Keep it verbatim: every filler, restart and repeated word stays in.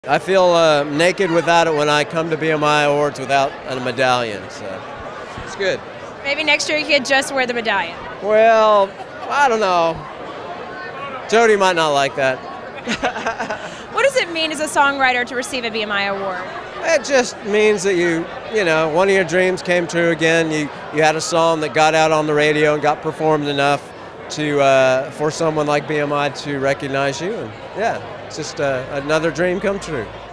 I feel uh, naked without it when I come to B M I Awards without a medallion, so it's good. Maybe next year you could just wear the medallion. Well, I don't know. Jody might not like that. What does it mean as a songwriter to receive a B M I award? It just means that you, you know, one of your dreams came true again. You, you had a song that got out on the radio and got performed enough to uh, for someone like B M I to recognize you, and yeah, it's just uh, another dream come true.